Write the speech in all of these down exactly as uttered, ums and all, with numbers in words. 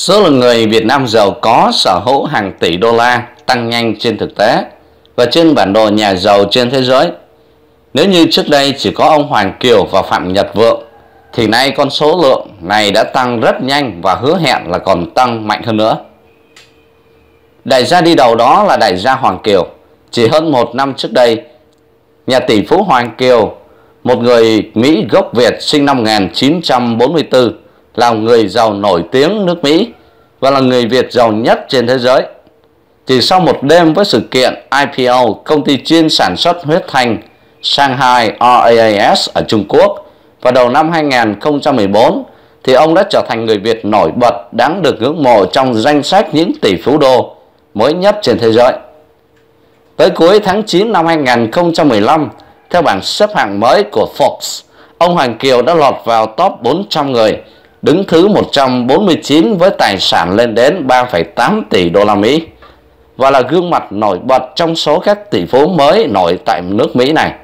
Số lượng người Việt Nam giàu có sở hữu hàng tỷ đô la tăng nhanh trên thực tế và trên bản đồ nhà giàu trên thế giới. Nếu như trước đây chỉ có ông Hoàng Kiều và Phạm Nhật Vượng, thì nay con số lượng này đã tăng rất nhanh và hứa hẹn là còn tăng mạnh hơn nữa. Đại gia đi đầu đó là đại gia Hoàng Kiều. Chỉ hơn một năm trước đây, nhà tỷ phú Hoàng Kiều, một người Mỹ gốc Việt sinh năm một nghìn chín trăm bốn mươi tư, là người giàu nổi tiếng nước Mỹ và là người Việt giàu nhất trên thế giới. Chỉ sau một đêm với sự kiện I P O công ty chuyên sản xuất huyết thanh Shanghai R A S ở Trung Quốc vào đầu năm hai nghìn không trăm mười bốn, thì ông đã trở thành người Việt nổi bật đáng được ngưỡng mộ trong danh sách những tỷ phú đô mới nhất trên thế giới. Tới cuối tháng chín năm hai nghìn không trăm mười lăm, theo bảng xếp hạng mới của Forbes, ông Hoàng Kiều đã lọt vào top bốn trăm người, đứng thứ một trăm bốn mươi chín với tài sản lên đến ba phẩy tám tỷ đô la Mỹ và là gương mặt nổi bật trong số các tỷ phú mới nổi tại nước Mỹ này.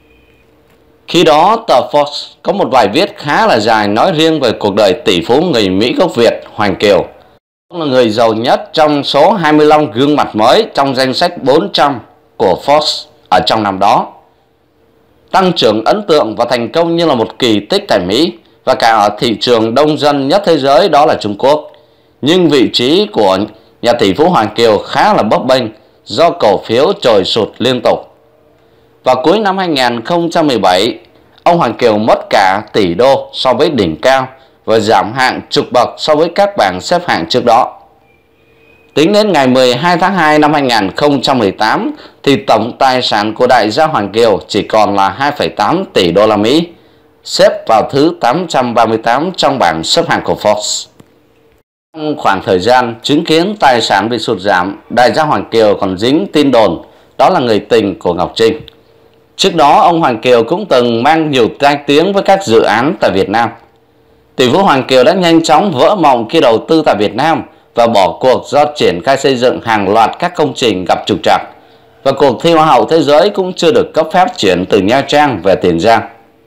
Khi đó, tờ Forbes có một bài viết khá là dài nói riêng về cuộc đời tỷ phú người Mỹ gốc Việt Hoàng Kiều. Ông là người giàu nhất trong số hai mươi lăm gương mặt mới trong danh sách bốn trăm của Forbes ở trong năm đó. Tăng trưởng ấn tượng và thành công như là một kỳ tích tại Mỹ và cả ở thị trường đông dân nhất thế giới, đó là Trung Quốc. Nhưng vị trí của nhà tỷ phú Hoàng Kiều khá là bấp bênh do cổ phiếu trồi sụt liên tục. Vào cuối năm hai nghìn không trăm mười bảy, ông Hoàng Kiều mất cả tỷ đô so với đỉnh cao và giảm hạng chục bậc so với các bảng xếp hạng trước đó. Tính đến ngày mười hai tháng hai năm hai nghìn không trăm mười tám, thì tổng tài sản của đại gia Hoàng Kiều chỉ còn là hai phẩy tám tỷ đô la Mỹ, xếp vào thứ tám trăm ba mươi tám trong bảng xếp hạng của Forbes. Trong khoảng thời gian chứng kiến tài sản bị sụt giảm, đại gia Hoàng Kiều còn dính tin đồn đó là người tình của Ngọc Trinh. Trước đó, ông Hoàng Kiều cũng từng mang nhiều tai tiếng với các dự án tại Việt Nam. Tỷ phú Hoàng Kiều đã nhanh chóng vỡ mộng khi đầu tư tại Việt Nam và bỏ cuộc do triển khai xây dựng hàng loạt các công trình gặp trục trặc, và cuộc thi Hoa hậu thế giới cũng chưa được cấp phép chuyển từ Nha Trang về Tiền Giang.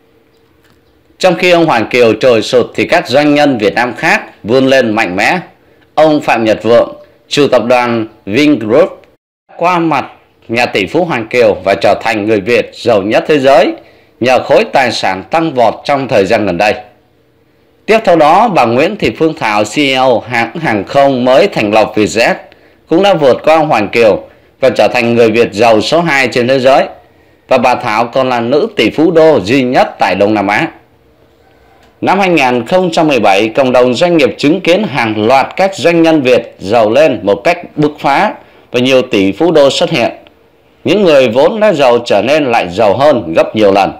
Trong khi ông Hoàng Kiều trồi sụt thì các doanh nhân Việt Nam khác vươn lên mạnh mẽ. Ông Phạm Nhật Vượng, chủ tập đoàn Vingroup, qua mặt nhà tỷ phú Hoàng Kiều và trở thành người Việt giàu nhất thế giới nhờ khối tài sản tăng vọt trong thời gian gần đây. Tiếp theo đó, bà Nguyễn Thị Phương Thảo, C E O hãng hàng không mới thành lập Vietjet, cũng đã vượt qua ông Hoàng Kiều và trở thành người Việt giàu số hai trên thế giới. Và bà Thảo còn là nữ tỷ phú đô duy nhất tại Đông Nam Á. Năm hai nghìn không trăm mười bảy, cộng đồng doanh nghiệp chứng kiến hàng loạt các doanh nhân Việt giàu lên một cách bứt phá và nhiều tỷ phú đô xuất hiện. Những người vốn đã giàu trở nên lại giàu hơn gấp nhiều lần.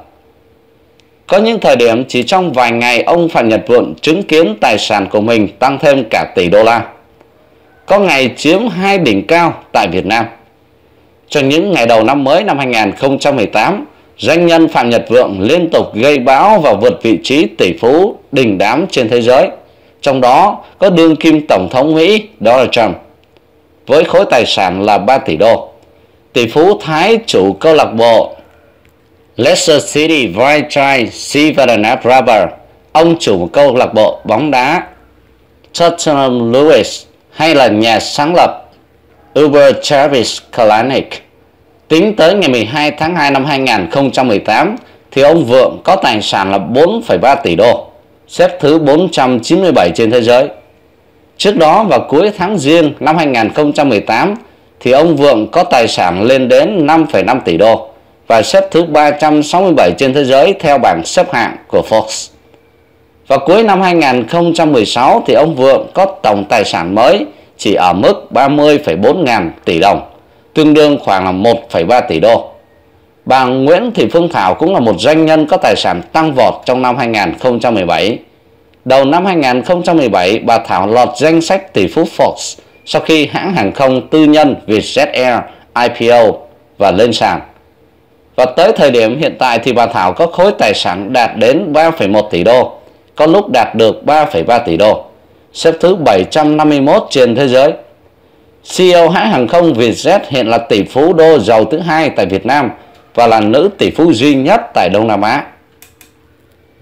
Có những thời điểm chỉ trong vài ngày, ông Phạm Nhật Vượng chứng kiến tài sản của mình tăng thêm cả tỷ đô la. Có ngày chiếm hai đỉnh cao tại Việt Nam. Trong những ngày đầu năm mới năm hai nghìn không trăm mười tám, doanh nhân Phạm Nhật Vượng liên tục gây bão và vượt vị trí tỷ phú đình đám trên thế giới. Trong đó có đương kim Tổng thống Mỹ Donald Trump với khối tài sản là ba tỷ đô. Tỷ phú Thái chủ câu lạc bộ Leicester City Franchise Steven Gerrard, ông chủ một câu lạc bộ bóng đá Tottenham Lewis, hay là nhà sáng lập Uber Travis Kalanick. Tính tới ngày mười hai tháng hai năm hai nghìn không trăm mười tám, thì ông Vượng có tài sản là bốn phẩy ba tỷ đô, xếp thứ bốn trăm chín mươi bảy trên thế giới. Trước đó, vào cuối tháng Giêng năm hai nghìn không trăm mười tám, thì ông Vượng có tài sản lên đến năm phẩy năm tỷ đô và xếp thứ ba trăm sáu mươi bảy trên thế giới theo bảng xếp hạng của Forbes. Vào cuối năm hai nghìn không trăm mười sáu, thì ông Vượng có tổng tài sản mới chỉ ở mức ba mươi phẩy bốn ngàn tỷ đồng, tương đương khoảng là một phẩy ba tỷ đô. Bà Nguyễn Thị Phương Thảo cũng là một doanh nhân có tài sản tăng vọt trong năm hai nghìn không trăm mười bảy. Đầu năm hai nghìn không trăm mười bảy, bà Thảo lọt danh sách tỷ phú Forbes sau khi hãng hàng không tư nhân Vietjet Air I P O và lên sàn. Và tới thời điểm hiện tại thì bà Thảo có khối tài sản đạt đến ba phẩy một tỷ đô, có lúc đạt được ba phẩy ba tỷ đô, xếp thứ bảy trăm năm mươi mốt trên thế giới. C E O hãng hàng không Vietjet hiện là tỷ phú đô giàu thứ hai tại Việt Nam và là nữ tỷ phú duy nhất tại Đông Nam Á.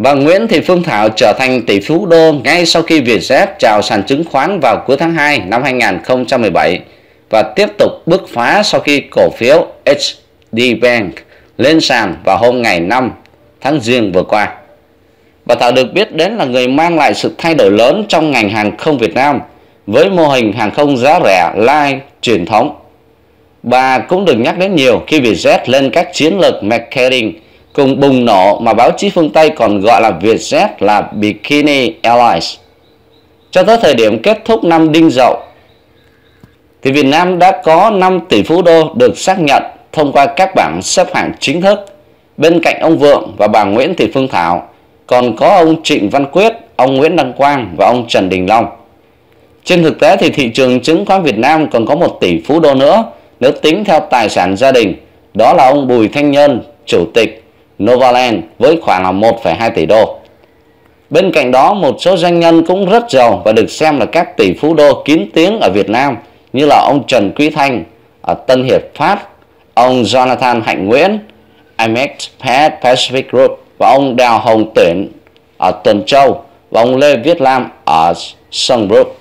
Và Nguyễn Thị Phương Thảo trở thành tỷ phú đô ngay sau khi Vietjet chào sàn chứng khoán vào cuối tháng hai năm hai nghìn không trăm mười bảy và tiếp tục bứt phá sau khi cổ phiếu hát đê Bank lên sàn vào hôm ngày năm tháng Giêng vừa qua. Bà Thảo được biết đến là người mang lại sự thay đổi lớn trong ngành hàng không Việt Nam với mô hình hàng không giá rẻ live truyền thống. Bà cũng được nhắc đến nhiều khi Vietjet lên các chiến lược marketing cùng bùng nổ mà báo chí phương Tây còn gọi là Vietjet là Bikini Airlines. Cho tới thời điểm kết thúc năm Đinh Dậu thì Việt Nam đã có năm tỷ phú đô được xác nhận thông qua các bảng xếp hạng chính thức. Bên cạnh ông Vượng và bà Nguyễn Thị Phương Thảo còn có ông Trịnh Văn Quyết, ông Nguyễn Đăng Quang và ông Trần Đình Long. Trên thực tế thì thị trường chứng khoán Việt Nam còn có một tỷ phú đô nữa nếu tính theo tài sản gia đình, đó là ông Bùi Thanh Nhân, chủ tịch Novaland với khoảng là một phẩy hai tỷ đô. Bên cạnh đó, một số doanh nhân cũng rất giàu và được xem là các tỷ phú đô kín tiếng ở Việt Nam như là ông Trần Quý Thanh ở Tân Hiệp Phát, ông Jonathan Hạnh Nguyễn, i em ích Pacific Group và ông Đào Hồng Tuyển ở Tuần Châu và ông Lê Viết Lam ở Sun Group.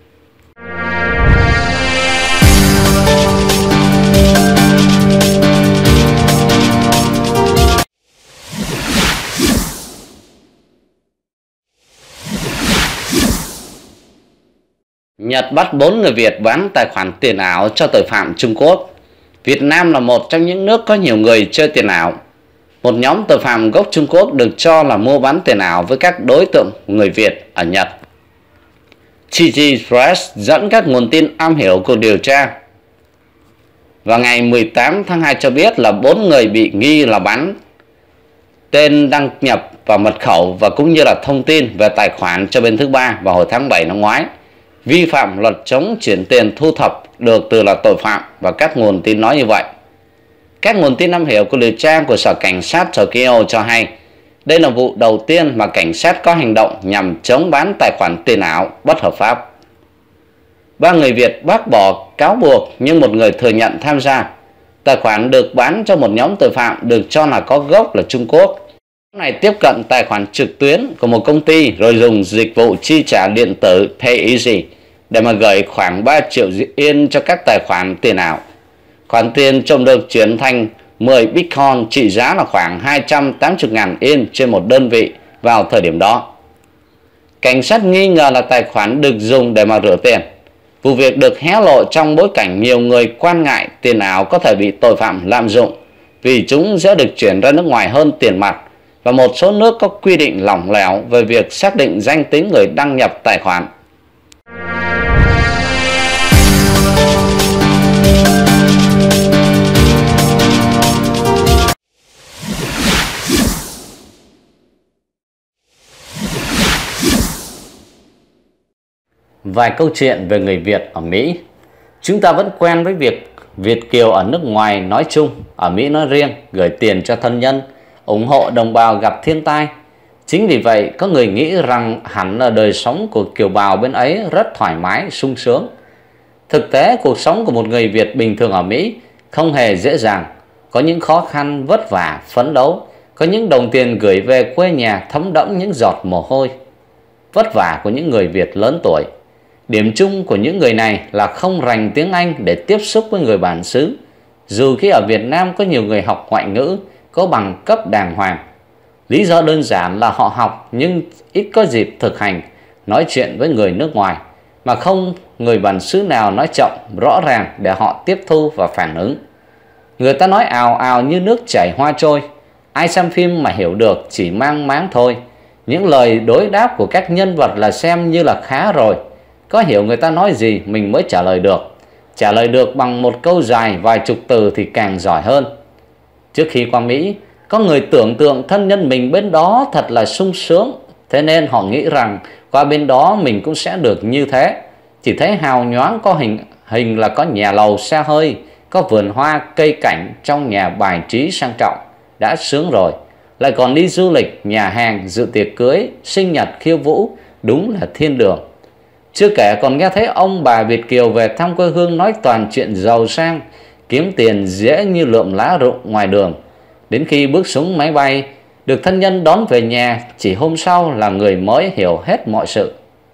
Nhật bắt bốn người Việt bán tài khoản tiền ảo cho tội phạm Trung Quốc. Việt Nam là một trong những nước có nhiều người chơi tiền ảo. Một nhóm tội phạm gốc Trung Quốc được cho là mua bán tiền ảo với các đối tượng người Việt ở Nhật. tê giê Press dẫn các nguồn tin am hiểu cuộc điều tra vào ngày mười tám tháng hai cho biết là bốn người bị nghi là bán tên đăng nhập và mật khẩu và cũng như là thông tin về tài khoản cho bên thứ ba vào hồi tháng bảy năm ngoái, vi phạm luật chống chuyển tiền thu thập được từ là tội phạm, và các nguồn tin nói như vậy. Các nguồn tin am hiểu của điều tra của Sở Cảnh sát Tokyo cho hay đây là vụ đầu tiên mà cảnh sát có hành động nhằm chống bán tài khoản tiền ảo bất hợp pháp. Ba người Việt bác bỏ cáo buộc nhưng một người thừa nhận tham gia. Tài khoản được bán cho một nhóm tội phạm được cho là có gốc là Trung Quốc. Nhóm này tiếp cận tài khoản trực tuyến của một công ty rồi dùng dịch vụ chi trả điện tử PayEasy để mà gửi khoảng ba triệu yên cho các tài khoản tiền ảo. Khoản tiền trông được chuyển thành mười Bitcoin trị giá là khoảng hai trăm tám mươi nghìn yên trên một đơn vị vào thời điểm đó. Cảnh sát nghi ngờ là tài khoản được dùng để mà rửa tiền. Vụ việc được hé lộ trong bối cảnh nhiều người quan ngại tiền ảo có thể bị tội phạm lạm dụng vì chúng dễ được chuyển ra nước ngoài hơn tiền mặt, và một số nước có quy định lỏng lẻo về việc xác định danh tính người đăng nhập tài khoản. Vài câu chuyện về người Việt ở Mỹ. Chúng ta vẫn quen với việc Việt kiều ở nước ngoài nói chung, ở Mỹ nói riêng, gửi tiền cho thân nhân, ủng hộ đồng bào gặp thiên tai. Chính vì vậy, có người nghĩ rằng hẳn là đời sống của kiều bào bên ấy rất thoải mái, sung sướng. Thực tế, cuộc sống của một người Việt bình thường ở Mỹ không hề dễ dàng. Có những khó khăn, vất vả, phấn đấu. Có những đồng tiền gửi về quê nhà thấm đẫm những giọt mồ hôi. Vất vả của những người Việt lớn tuổi. Điểm chung của những người này là không rành tiếng Anh để tiếp xúc với người bản xứ. Dù khi ở Việt Nam có nhiều người học ngoại ngữ, có bằng cấp đàng hoàng. Lý do đơn giản là họ học nhưng ít có dịp thực hành, nói chuyện với người nước ngoài, mà không người bản xứ nào nói chậm, rõ ràng để họ tiếp thu và phản ứng. Người ta nói ào ào như nước chảy hoa trôi. Ai xem phim mà hiểu được chỉ mang máng thôi. Những lời đối đáp của các nhân vật là xem như là khá rồi. Có hiểu người ta nói gì mình mới trả lời được. Trả lời được bằng một câu dài vài chục từ thì càng giỏi hơn. Trước khi qua Mỹ, có người tưởng tượng thân nhân mình bên đó thật là sung sướng. Thế nên họ nghĩ rằng qua bên đó mình cũng sẽ được như thế. Chỉ thấy hào nhoáng có hình hình là có nhà lầu xe hơi, có vườn hoa cây cảnh trong nhà bài trí sang trọng, đã sướng rồi. Lại còn đi du lịch, nhà hàng, dự tiệc cưới, sinh nhật khiêu vũ, đúng là thiên đường. Chưa kể còn nghe thấy ông bà Việt kiều về thăm quê hương nói toàn chuyện giàu sang, kiếm tiền dễ như lượm lá rụng ngoài đường. Đến khi bước xuống máy bay được thân nhân đón về nhà chỉ hôm sau là người mới hiểu hết mọi sự.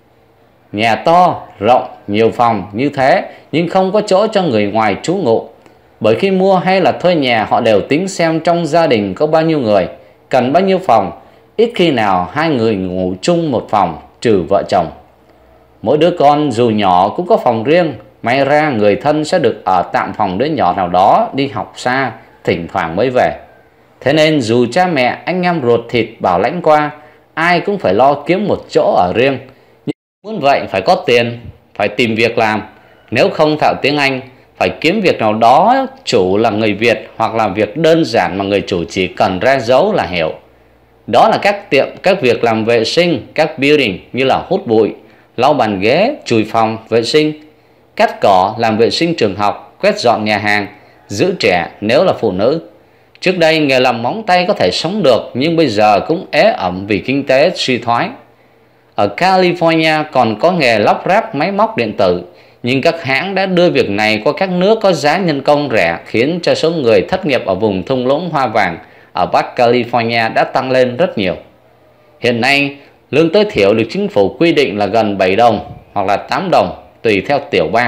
Nhà to, rộng, nhiều phòng như thế nhưng không có chỗ cho người ngoài trú ngụ. Bởi khi mua hay là thuê nhà họ đều tính xem trong gia đình có bao nhiêu người, cần bao nhiêu phòng. Ít khi nào hai người ngủ chung một phòng trừ vợ chồng. Mỗi đứa con dù nhỏ cũng có phòng riêng. May ra người thân sẽ được ở tạm phòng đứa nhỏ nào đó đi học xa, thỉnh thoảng mới về. Thế nên dù cha mẹ, anh em ruột thịt bảo lãnh qua, ai cũng phải lo kiếm một chỗ ở riêng. Nhưng muốn vậy phải có tiền, phải tìm việc làm. Nếu không thạo tiếng Anh, phải kiếm việc nào đó chủ là người Việt, hoặc là việc đơn giản mà người chủ chỉ cần ra dấu là hiểu. Đó là các tiệm, các việc làm vệ sinh, các building như là hút bụi, lau bàn ghế, chùi phòng, vệ sinh, cắt cỏ, làm vệ sinh trường học, quét dọn nhà hàng, giữ trẻ nếu là phụ nữ. Trước đây nghề làm móng tay có thể sống được, nhưng bây giờ cũng ế ẩm vì kinh tế suy thoái. Ở California còn có nghề lắp ráp máy móc điện tử, nhưng các hãng đã đưa việc này qua các nước có giá nhân công rẻ, khiến cho số người thất nghiệp ở vùng thung lũng hoa vàng ở Bắc California đã tăng lên rất nhiều. Hiện nay, lương tối thiểu được chính phủ quy định là gần bảy đồng hoặc là tám đồng tùy theo tiểu bang.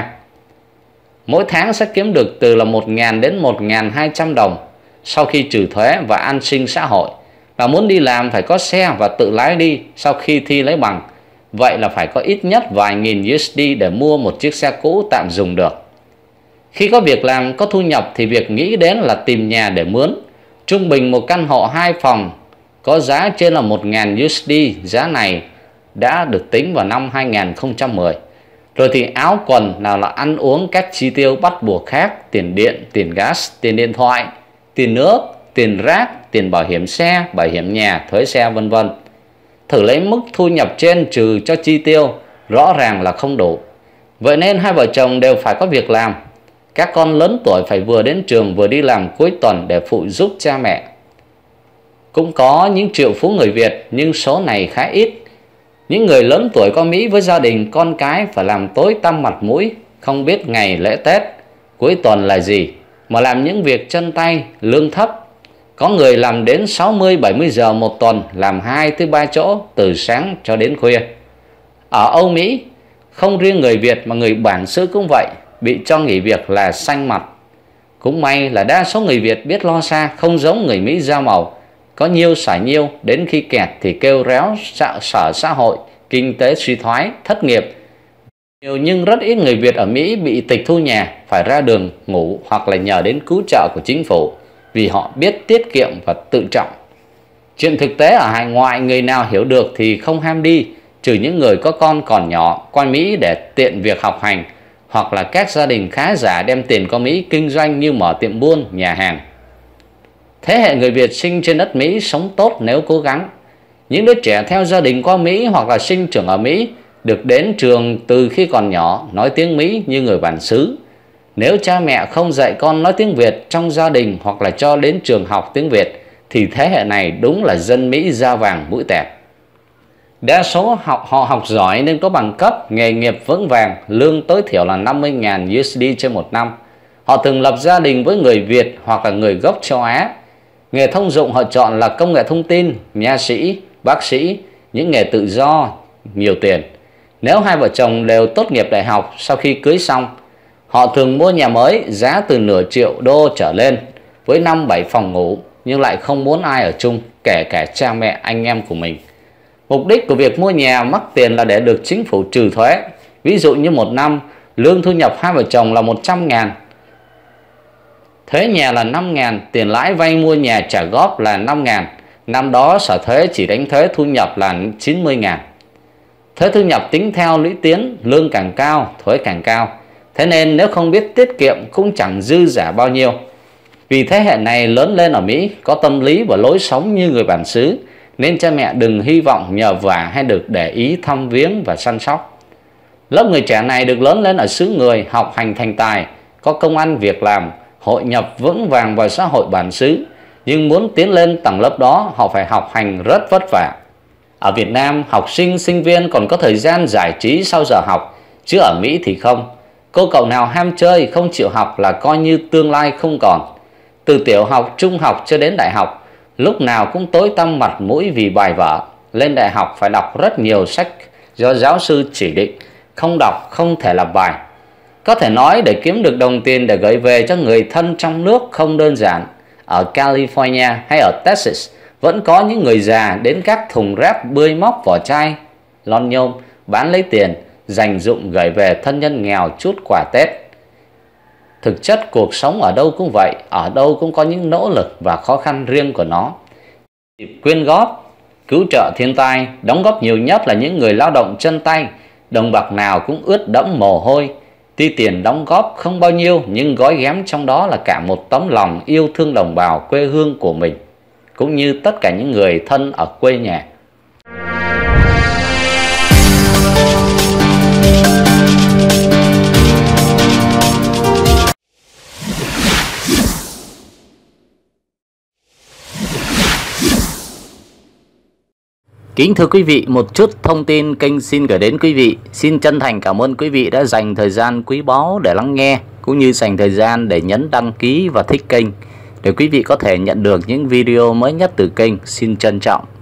Mỗi tháng sẽ kiếm được từ là một nghìn đến một nghìn hai trăm đồng sau khi trừ thuế và an sinh xã hội. Và muốn đi làm phải có xe và tự lái đi sau khi thi lấy bằng. Vậy là phải có ít nhất vài nghìn u ét đê để mua một chiếc xe cũ tạm dùng được. Khi có việc làm, có thu nhập thì việc nghĩ đến là tìm nhà để mướn. Trung bình một căn hộ hai phòng có giá trên là một nghìn u ét đê. Giá này đã được tính vào năm hai nghìn không trăm mười. Rồi thì áo quần, nào là ăn uống, các chi tiêu bắt buộc khác, tiền điện, tiền gas, tiền điện thoại, tiền nước, tiền rác, tiền bảo hiểm xe, bảo hiểm nhà, thuế xe vân vân. Thử lấy mức thu nhập trên trừ cho chi tiêu, rõ ràng là không đủ. Vậy nên hai vợ chồng đều phải có việc làm. Các con lớn tuổi phải vừa đến trường vừa đi làm cuối tuần để phụ giúp cha mẹ. Cũng có những triệu phú người Việt, nhưng số này khá ít. Những người lớn tuổi có Mỹ với gia đình, con cái phải làm tối tăm mặt mũi, không biết ngày lễ Tết, cuối tuần là gì, mà làm những việc chân tay, lương thấp. Có người làm đến sáu mươi bảy mươi giờ một tuần, làm hai tới ba chỗ từ sáng cho đến khuya. Ở Âu Mỹ, không riêng người Việt mà người bản xứ cũng vậy, bị cho nghỉ việc là xanh mặt. Cũng may là đa số người Việt biết lo xa, không giống người Mỹ da màu. Có nhiêu xài nhiêu, đến khi kẹt thì kêu réo sở xã hội, kinh tế suy thoái, thất nghiệp. Nhiều nhưng rất ít người Việt ở Mỹ bị tịch thu nhà, phải ra đường ngủ hoặc là nhờ đến cứu trợ của chính phủ, vì họ biết tiết kiệm và tự trọng. Chuyện thực tế ở hải ngoại, người nào hiểu được thì không ham đi, trừ những người có con còn nhỏ qua Mỹ để tiện việc học hành, hoặc là các gia đình khá giả đem tiền qua Mỹ kinh doanh như mở tiệm buôn, nhà hàng. Thế hệ người Việt sinh trên đất Mỹ sống tốt nếu cố gắng. Những đứa trẻ theo gia đình qua Mỹ hoặc là sinh trưởng ở Mỹ được đến trường từ khi còn nhỏ, nói tiếng Mỹ như người bản xứ. Nếu cha mẹ không dạy con nói tiếng Việt trong gia đình hoặc là cho đến trường học tiếng Việt, thì thế hệ này đúng là dân Mỹ da vàng mũi tẹt. Đa số học họ học giỏi nên có bằng cấp, nghề nghiệp vững vàng, lương tối thiểu là năm mươi nghìn u ét đê trên một năm. Họ thường lập gia đình với người Việt hoặc là người gốc châu Á. Nghề thông dụng họ chọn là công nghệ thông tin, nha sĩ, bác sĩ, những nghề tự do, nhiều tiền. Nếu hai vợ chồng đều tốt nghiệp đại học, sau khi cưới xong, họ thường mua nhà mới giá từ nửa triệu đô trở lên với năm bảy phòng ngủ, nhưng lại không muốn ai ở chung, kể cả cha mẹ anh em của mình. Mục đích của việc mua nhà mắc tiền là để được chính phủ trừ thuế. Ví dụ như một năm, lương thu nhập hai vợ chồng là một trăm ngàn, thuế nhà là năm ngàn, tiền lãi vay mua nhà trả góp là năm ngàn. Năm đó sở thuế chỉ đánh thuế thu nhập là chín mươi ngàn. Thuế thu nhập tính theo lũy tiến, lương càng cao, thuế càng cao. Thế nên nếu không biết tiết kiệm cũng chẳng dư giả bao nhiêu. Vì thế hệ này lớn lên ở Mỹ có tâm lý và lối sống như người bản xứ, nên cha mẹ đừng hy vọng nhờ vả hay được để ý thăm viếng và săn sóc. Lớp người trẻ này được lớn lên ở xứ người, học hành thành tài, có công ăn việc làm, hội nhập vững vàng vào xã hội bản xứ. Nhưng muốn tiến lên tầng lớp đó, họ phải học hành rất vất vả. Ở Việt Nam, học sinh, sinh viên còn có thời gian giải trí sau giờ học, chứ ở Mỹ thì không. Cô cậu nào ham chơi, không chịu học là coi như tương lai không còn. Từ tiểu học, trung học cho đến đại học, lúc nào cũng tối tăm mặt mũi vì bài vở. Lên đại học phải đọc rất nhiều sách do giáo sư chỉ định, không đọc không thể làm bài. Có thể nói để kiếm được đồng tiền để gửi về cho người thân trong nước không đơn giản. Ở California hay ở Texas vẫn có những người già đến các thùng rác bươi móc vỏ chai, lon nhôm bán lấy tiền, dành dụm gửi về thân nhân nghèo chút quà Tết. Thực chất cuộc sống ở đâu cũng vậy, ở đâu cũng có những nỗ lực và khó khăn riêng của nó. Quyên góp, cứu trợ thiên tai, đóng góp nhiều nhất là những người lao động chân tay, đồng bạc nào cũng ướt đẫm mồ hôi. Tuy tiền đóng góp không bao nhiêu nhưng gói ghém trong đó là cả một tấm lòng yêu thương đồng bào quê hương của mình, cũng như tất cả những người thân ở quê nhà. Kính thưa quý vị, một chút thông tin kênh xin gửi đến quý vị. Xin chân thành cảm ơn quý vị đã dành thời gian quý báu để lắng nghe, cũng như dành thời gian để nhấn đăng ký và thích kênh, để quý vị có thể nhận được những video mới nhất từ kênh. Xin trân trọng.